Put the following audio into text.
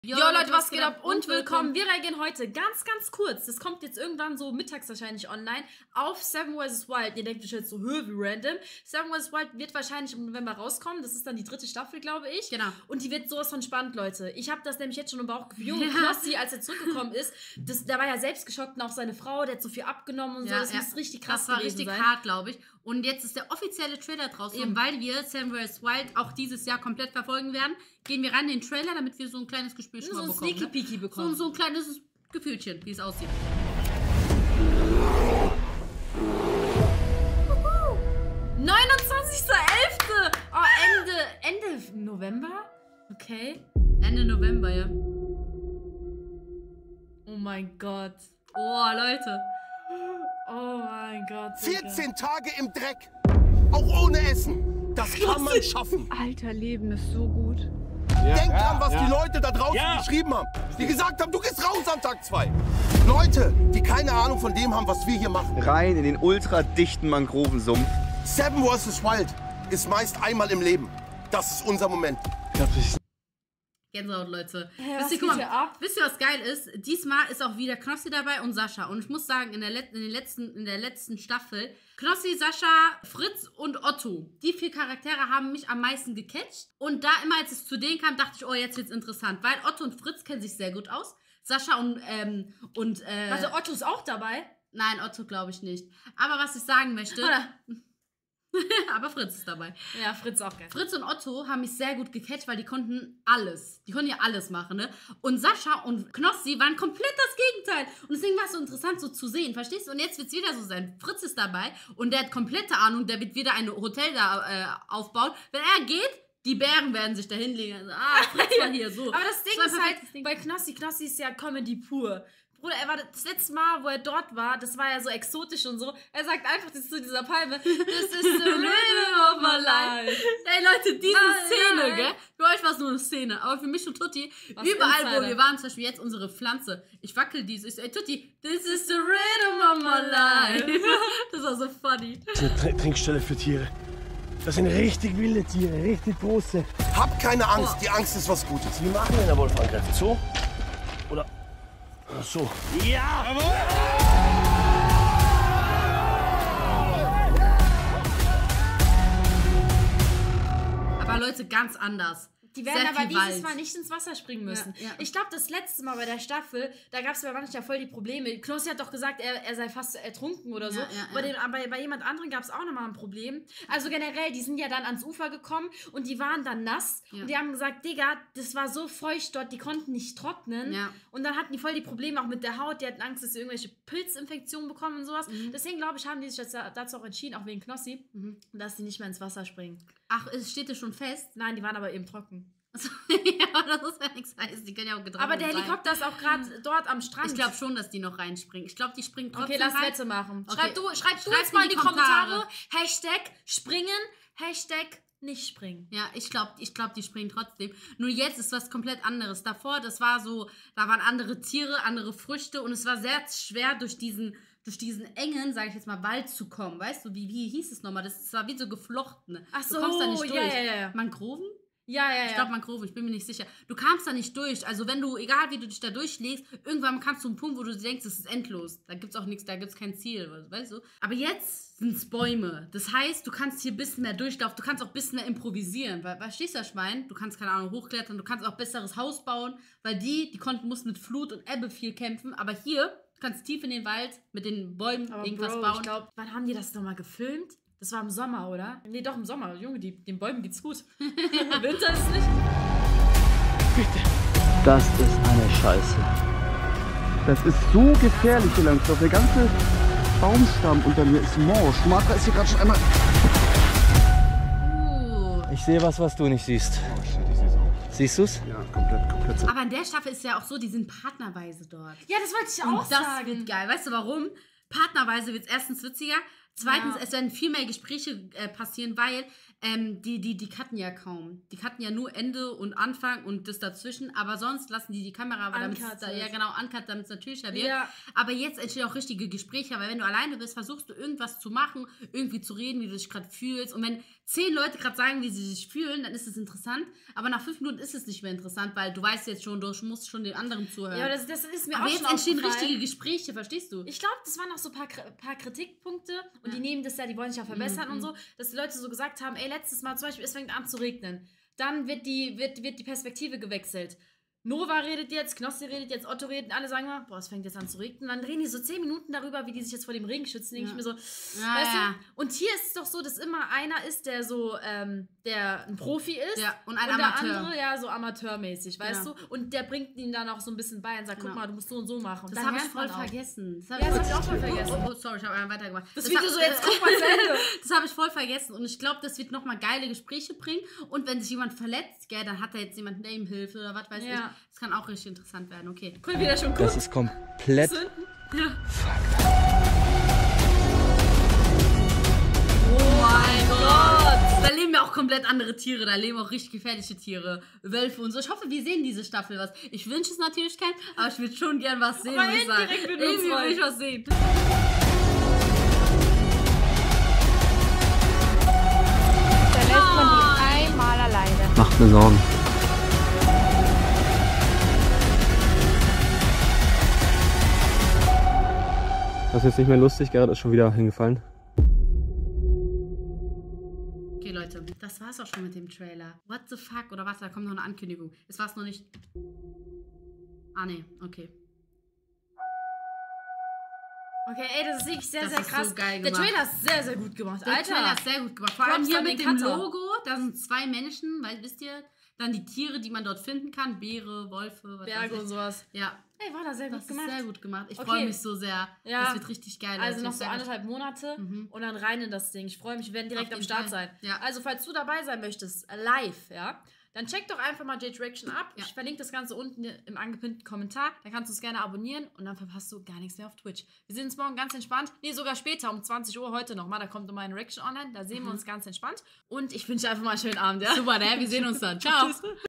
Jo Leute, was geht ab und willkommen. Wir reagieren heute ganz kurz, das kommt jetzt irgendwann so mittags wahrscheinlich online, auf Seven vs. Wild. Ihr denkt euch jetzt so, wie random. Seven vs. Wild wird wahrscheinlich im November rauskommen, das ist dann die 3. Staffel, glaube ich. Genau. Und die wird sowas von spannend, Leute. Ich habe das nämlich jetzt schon im Bauchgefühl. Junge Knossi, als er zurückgekommen ist, der war ja selbst geschockt und auch seine Frau, der hat so viel abgenommen und so. Das muss richtig krass sein. Das war richtig richtig hart, glaube ich. Und jetzt ist der offizielle Trailer draußen, weil wir Seven vs. Wild auch dieses Jahr komplett verfolgen werden. Gehen wir rein in den Trailer, damit wir so ein kleines Gespür schon mal bekommen. So ein Sneaky-Peaky bekommen. So ein kleines Gefühlchen, wie es aussieht. 29.11. Oh, Ende November? Okay. Ende November, ja. Oh mein Gott. Oh, Leute. Oh mein Gott. 14 Tage im Dreck. Auch ohne Essen. Das kann man schaffen. Alter, Leben ist so gut. Denk dran, was die Leute da draußen geschrieben haben. Die gesagt haben, du gehst raus am Tag 2. Leute, die keine Ahnung von dem haben, was wir hier machen. Rein in den ultradichten Mangrovensumpf. Seven vs. Wild ist meist einmal im Leben. Das ist unser Moment. Gänsehaut, Leute. Was Wisst ihr, was geil ist? Diesmal ist auch wieder Knossi dabei und Sascha. Und ich muss sagen, in der letzten Staffel, Knossi, Sascha, Fritz und Otto. Die 4 Charaktere haben mich am meisten gecatcht. Und da immer, als es zu denen kam, dachte ich, oh, jetzt wird's interessant. Weil Otto und Fritz kennen sich sehr gut aus. Sascha Also Otto ist auch dabei? Nein, Otto glaube ich nicht. Aber was ich sagen möchte... Aber Fritz ist dabei. Ja, Fritz auch geil. Fritz und Otto haben mich sehr gut gecatcht, weil die konnten alles. Die konnten ja alles machen, ne? Und Sascha und Knossi waren komplett das Gegenteil. Und deswegen war es so interessant, so zu sehen, verstehst du? Und jetzt wird es wieder so sein. Fritz ist dabei und der hat komplette Ahnung, der wird wieder ein Hotel da aufbauen. Wenn er geht, die Bären werden sich da hinlegen. Also, Fritz war hier, so. Aber das Ding ist halt, bei Knossi ist ja Comedy pur. Bruder, er war das letzte Mal, wo er dort war, das war ja so exotisch und so. Er sagt einfach zu dieser Palme, this is the rhythm of my life. Ey Leute, diese Szene, gell? Für euch war es nur eine Szene, aber für mich und Tutti, überall wo wir waren, zum Beispiel jetzt unsere Pflanze, ich wackel diese, ich so, ey Tutti, this is the rhythm of my life. Das war so funny. Das ist eine Trinkstelle für Tiere. Das sind richtig wilde Tiere, richtig große. Habt keine Angst, die Angst ist was Gutes. Wie machen wir, wenn der Wolf angreift? So? Oder... Ach so. Ja! Aber Leute, ganz anders. Die werden aber dieses Mal nicht ins Wasser springen müssen. Ja. Ich glaube, das letzte Mal bei der Staffel, da gab es bei manchen ja voll die Probleme. Knossi hat doch gesagt, er sei fast ertrunken oder so. Bei jemand anderem gab es auch nochmal ein Problem. Also generell, die sind ja dann ans Ufer gekommen und die waren dann nass. Ja. Und die haben gesagt, Digga, das war so feucht dort, die konnten nicht trocknen. Ja. Und dann hatten die voll die Probleme auch mit der Haut. Die hatten Angst, dass sie irgendwelche Pilzinfektionen bekommen und sowas. Deswegen, glaube ich, haben die sich dazu auch entschieden, auch wegen Knossi, dass die nicht mehr ins Wasser springen. Ach, es steht ja schon fest? Nein, die waren aber eben trocken. Ja, das ist ja nichts heißen. Die können ja auch getrocknet Aber der Helikopter ist auch gerade dort am Strand. Ich glaube schon, dass die noch reinspringen. Ich glaube, die springen trotzdem. Okay, lass Wette machen. Okay. Schreib du jetzt mal in die Kommentare. Hashtag springen, Hashtag nicht springen. Ja, ich glaube, die springen trotzdem. Nur jetzt ist was komplett anderes. Davor, das war so, da waren andere Tiere, andere Früchte und es war sehr schwer durch diesen engen, sage ich jetzt mal, Wald zu kommen. Weißt du, wie hieß es nochmal? Das war wie so geflochten. Ach so, du kommst da nicht durch. Ja. Mangroven? Ja. Ich glaube Mangroven, ich bin mir nicht sicher. Du kamst da nicht durch. Also wenn du, egal wie du dich da durchlegst, irgendwann kamst du einen Punkt, wo du denkst, es ist endlos. Da gibt's auch nichts, da gibt's kein Ziel, weißt du? Aber jetzt sind es Bäume. Das heißt, du kannst hier ein bisschen mehr durchlaufen, du kannst auch ein bisschen mehr improvisieren. Verstehst du, das Schwein? Du kannst, keine Ahnung, hochklettern, du kannst auch besseres Haus bauen, weil mussten mit Flut und Ebbe viel kämpfen. Aber hier, du kannst tief in den Wald mit den Bäumen irgendwas bauen. Ich glaube, wann haben die das nochmal gefilmt? Das war im Sommer, oder? Nee, doch im Sommer. Junge, den Bäumen geht's gut. Im Winter ist es nicht. Bitte. Das ist eine Scheiße. Das ist so gefährlich hier langsam. Der ganze Baumstamm unter mir ist morsch. Martha ist hier gerade schon einmal... Ich sehe was du nicht siehst. Oh shit, ich seh's auch. Siehst du's? Ja, komplett. Aber in der Staffel ist ja auch so, die sind partnerweise dort. Ja, das wollte ich auch sagen. Das wird geil. Weißt du warum? Partnerweise wird es erstens witziger. Zweitens, es werden viel mehr Gespräche passieren, weil die cutten ja kaum. Die cutten ja nur Ende und Anfang und das dazwischen, aber sonst lassen die Kamera, damit es natürlicher wird. Ja. Aber jetzt entstehen auch richtige Gespräche, weil wenn du alleine bist, versuchst du irgendwas zu machen, irgendwie zu reden, wie du dich gerade fühlst. Und wenn 10 Leute gerade sagen, wie sie sich fühlen, dann ist es interessant. Aber nach 5 Minuten ist es nicht mehr interessant, weil du weißt jetzt schon, du musst schon den anderen zuhören. Ja, das ist mir aber auch jetzt schon entstehen aufgefallen. richtige Gespräche, verstehst du? Ich glaube, das waren auch so ein paar Kritikpunkte und die nehmen das ja, die wollen sich ja verbessern und so, dass die Leute so gesagt haben, ey, letztes Mal zum Beispiel, es fängt an zu regnen. Dann wird die Perspektive gewechselt. Nova redet jetzt, Knossi redet jetzt, Otto redet, alle sagen mal, boah, es fängt jetzt an zu regnen. Dann reden die so 10 Minuten darüber, wie die sich jetzt vor dem Regen schützen. Denke ich mir so, weißt du? Und hier ist es doch so, dass immer einer ist, der so, der ein Profi ist. Ja, und ein Amateur. Amateur. Der andere, ja, so amateurmäßig, weißt du? Und der bringt ihn dann auch so ein bisschen bei und sagt, guck mal, du musst so und so machen. Und Das habe ich voll vergessen. Das habe ich auch voll vergessen. Oh, sorry, ich habe einmal weitergemacht. Das Video so, jetzt guck mal zu Ende. Das habe ich voll vergessen. Und ich glaube, das wird nochmal geile Gespräche bringen. Und wenn sich jemand verletzt, gell, dann hat da jetzt jemand Name-Hilfe oder was weiß ich. Das kann auch richtig interessant werden, okay. Cool, wie der schon guckt. Das ist komplett... Ja. Oh mein Gott! Da leben ja auch komplett andere Tiere, da leben auch richtig gefährliche Tiere, Wölfe und so. Ich hoffe, wir sehen diese Staffel was. Ich wünsche es natürlich keinen, aber ich würde schon gern was sehen, muss ich sagen. Irgendwie will ich was sehen. Da lässt man die einmal alleine. Macht mir Sorgen. Das ist jetzt nicht mehr lustig, Gerrit ist schon wieder hingefallen. Okay, Leute, das war's auch schon mit dem Trailer. What the fuck? Oder warte, da kommt noch eine Ankündigung. Es war's noch nicht. Ah, nee, okay. Okay, ey, das ist wirklich sehr, Das sehr ist krass. so geil Der gemacht. Trailer ist sehr, sehr gut gemacht. Der Alter. Trailer ist sehr gut gemacht. Vor allem Props hier an mit den dem Cutter. Logo, da sind 2 Menschen, weil, wisst ihr, dann die Tiere, die man dort finden kann, Beere, Wölfe, was Berge weiß ich. und sowas. Ja, Ey, war da sehr das gut gemacht. ist sehr gut gemacht. Ich Okay. freue mich so sehr. Ja. Das wird richtig geil. Also Leute. noch so Ich sag euch- 1,5 Monate und dann rein in das Ding. Ich freue mich, wir werden direkt Auf am jeden Start Fall. sein. Ja. Also, falls du dabei sein möchtest, live, ja, dann check doch einfach mal J-Direction ab. Ja. Ich verlinke das Ganze unten im angepinnten Kommentar. Dann kannst du es gerne abonnieren und dann verpasst du gar nichts mehr auf Twitch. Wir sehen uns morgen ganz entspannt. Nee, sogar später, um 20 Uhr heute nochmal. Da kommt nochmal eine Reaction online. Da sehen wir uns ganz entspannt. Und ich wünsche dir einfach mal einen schönen Abend, ja? Super, ne? Wir sehen uns dann. Ciao. Tschüss.